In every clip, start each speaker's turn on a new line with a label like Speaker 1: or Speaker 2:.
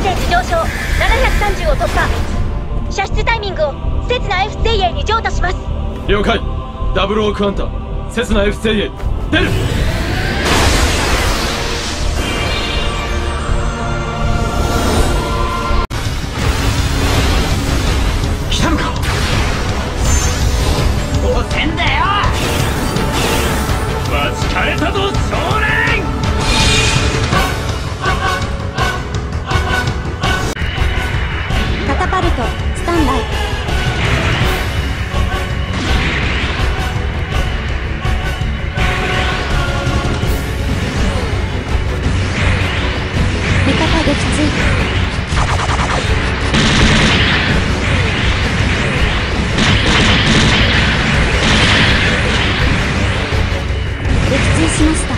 Speaker 1: ゲージ上昇730を突破。射出タイミングをセスナ F 精鋭に譲渡します。
Speaker 2: 了解。ダブルオークハンターセスナ F 精鋭出る。来たのか。
Speaker 3: 当然だよ。待ちかねたぞ少年。
Speaker 1: カタパルトスタンバイ。味方撃墜。撃墜しました。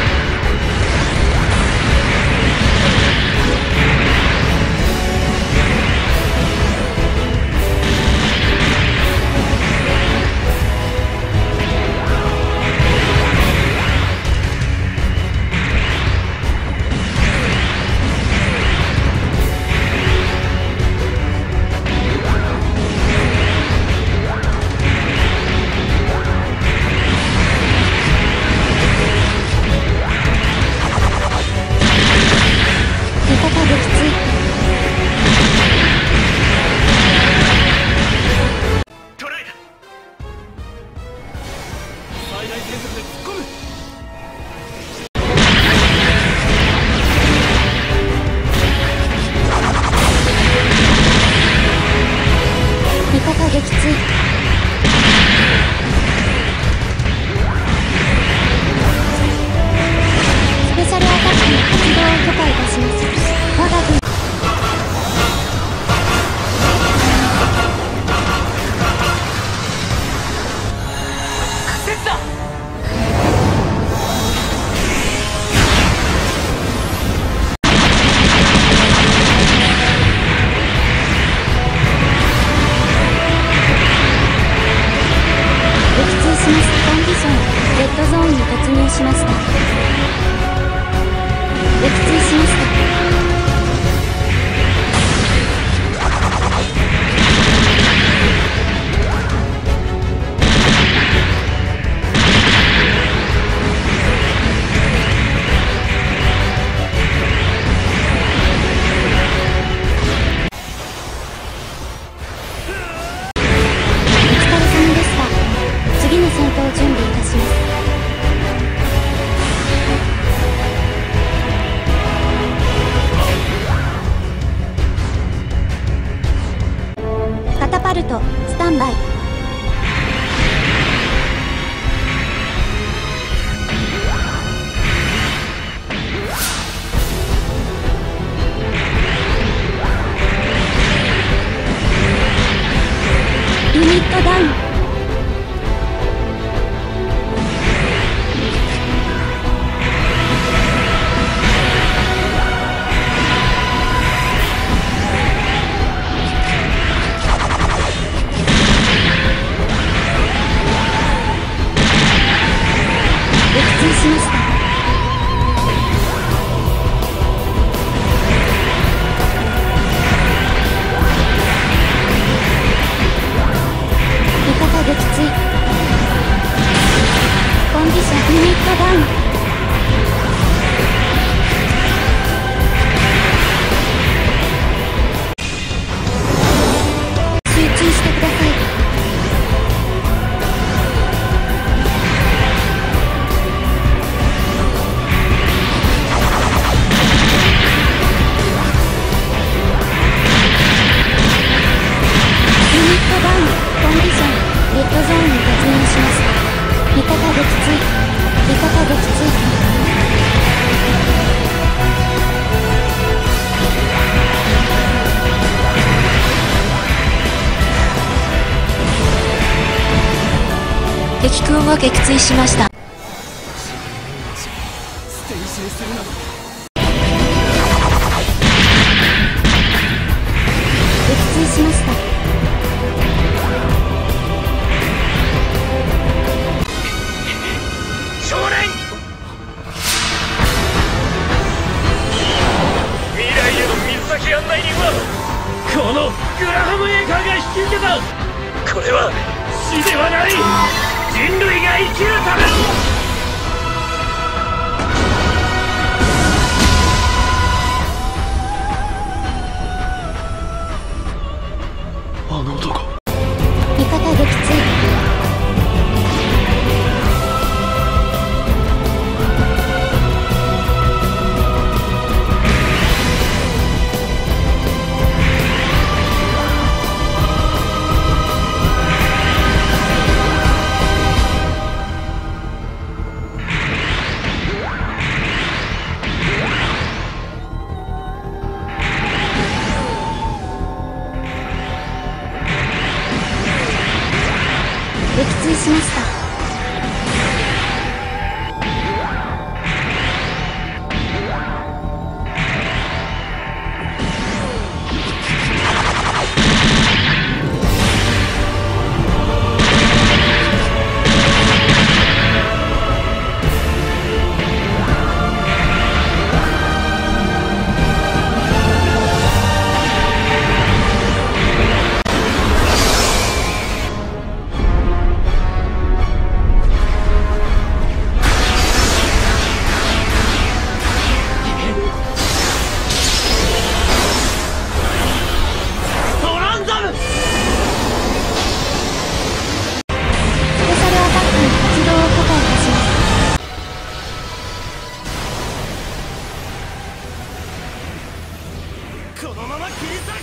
Speaker 1: スタンバイ。ユニットダウン。しました。味方撃墜。コンディションユニットダウン。集中してください。レッドゾーンに突入しました。味方撃墜。味方撃墜。敵軍は撃墜しました。撃墜しました。
Speaker 3: 未来への水先グラハム・エーカーが引き受けた。これは死ではない、人類が生きるための。
Speaker 2: あの男、
Speaker 1: 味方撃墜。撃墜しました。
Speaker 3: このまま切り裂く。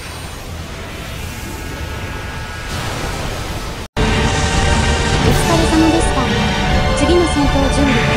Speaker 1: お疲れ様でした。次の戦闘準備